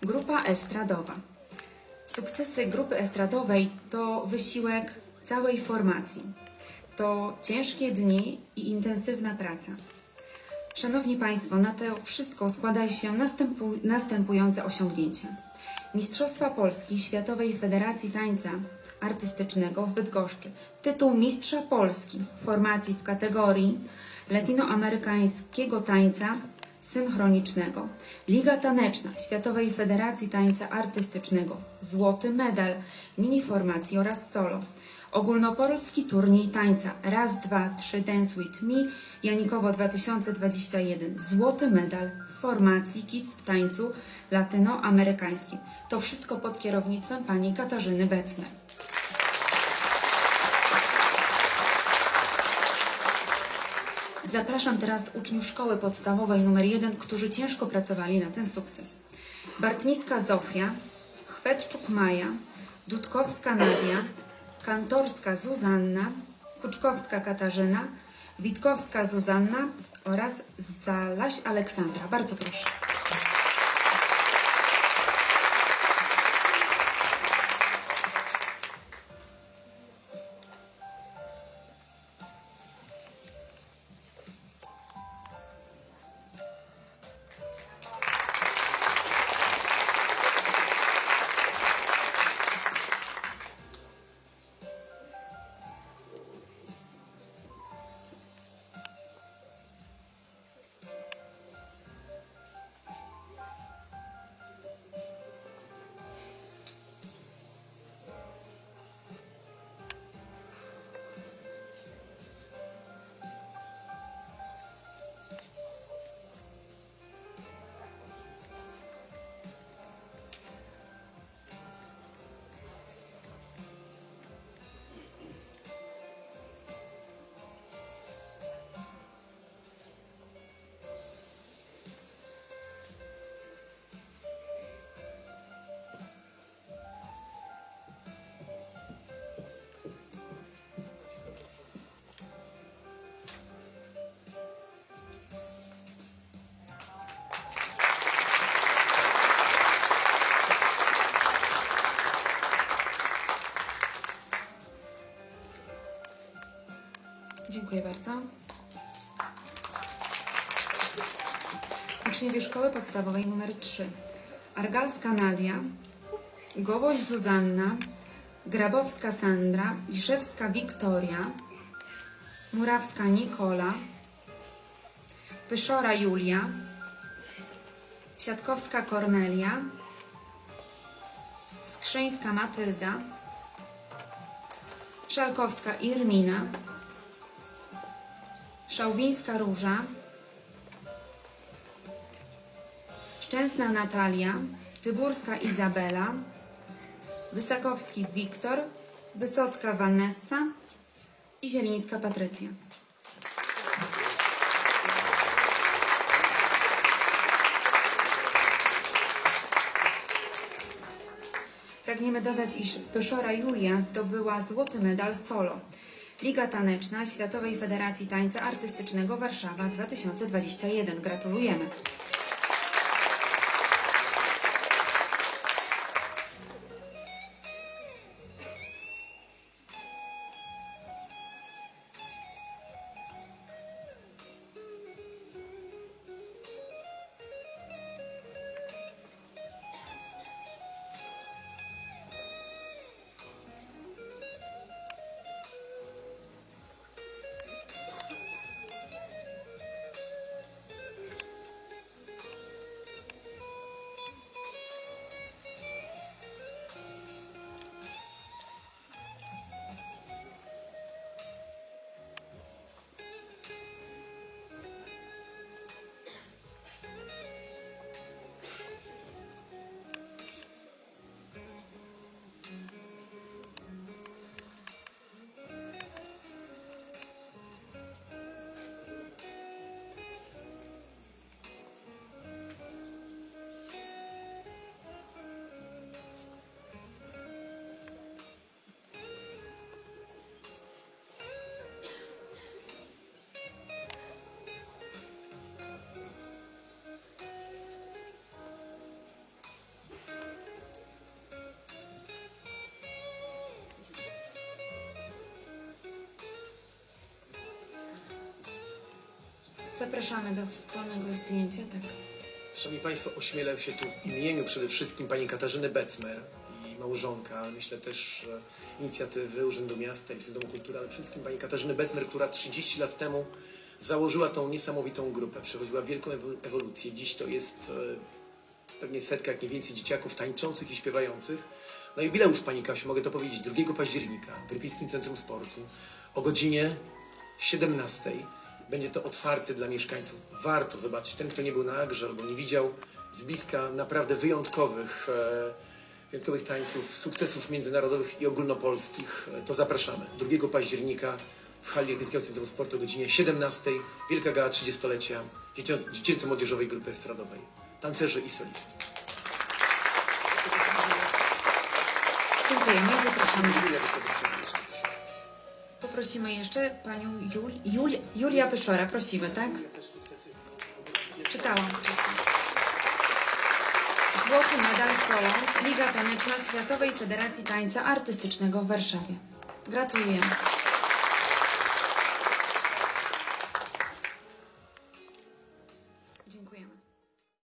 Grupa estradowa. Sukcesy grupy estradowej to wysiłek całej formacji. To ciężkie dni i intensywna praca. Szanowni Państwo, na to wszystko składa się następujące osiągnięcia. Mistrzostwa Polski Światowej Federacji Tańca Artystycznego w Bydgoszczy. Tytuł Mistrza Polski formacji w kategorii latinoamerykańskiego tańca synchronicznego. Liga Taneczna Światowej Federacji Tańca Artystycznego. Złoty medal mini-formacji oraz solo. Ogólnopolski turniej tańca Raz, dwa, trzy Dance With Me Janikowo 2021. Złoty medal w formacji Kids w tańcu latynoamerykańskim. To wszystko pod kierownictwem pani Katarzyny Becmer. Zapraszam teraz uczniów szkoły podstawowej nr 1, którzy ciężko pracowali na ten sukces. Bartnicka Zofia, Chwetczuk Maja, Dudkowska Nadia, Kantorska Zuzanna, Kuczkowska Katarzyna, Witkowska Zuzanna oraz Zalaś Aleksandra. Bardzo proszę. Dziękuję bardzo. Uczniowie szkoły podstawowej nr 3. Argalska Nadia, Gołoś Zuzanna, Grabowska Sandra, Iszewska Wiktoria, Murawska Nikola, Pyszora Julia, Siatkowska Kornelia, Skrzyńska Matylda, Szalkowska Irmina, Szałwińska Róża, Szczęsna Natalia, Tyburska Izabela, Wysakowski Wiktor, Wysocka Vanessa i Zielińska Patrycja. Pragniemy dodać, iż Pyszora Julia zdobyła złoty medal solo. Liga Taneczna Światowej Federacji Tańca Artystycznego Warszawa 2021. Gratulujemy. Zapraszamy do wspólnego zdjęcia, tak. Szanowni Państwo, ośmielę się tu w imieniu przede wszystkim pani Katarzyny Becmer i małżonka, ale myślę też inicjatywy Urzędu Miasta i Domu Kultury, ale przede wszystkim pani Katarzyny Becmer, która 30 lat temu założyła tą niesamowitą grupę. Przechodziła wielką ewolucję. Dziś to jest pewnie setka, jak nie więcej, dzieciaków tańczących i śpiewających. No jubileusz, pani Kasiu, mogę to powiedzieć, 2 października w Rypińskim Centrum Sportu o godzinie 17. Będzie to otwarte dla mieszkańców. Warto zobaczyć. Ten, kto nie był na Agrze albo nie widział z bliska naprawdę wyjątkowych tańców, sukcesów międzynarodowych i ogólnopolskich, to zapraszamy. 2 października w hali Rypińskiego Centrum Sportu o godzinie 17. Wielka gala 30-lecia Dziecięco-Młodzieżowej Grupy Estradowej. Tancerzy i soliści. Dziękujemy i zapraszamy. Poprosimy jeszcze panią Julia Pyszora. Prosimy, tak? Czytałam wcześniej. Złoty medal Solon, Liga Taneczna Światowej Federacji Tańca Artystycznego w Warszawie. Gratulujemy.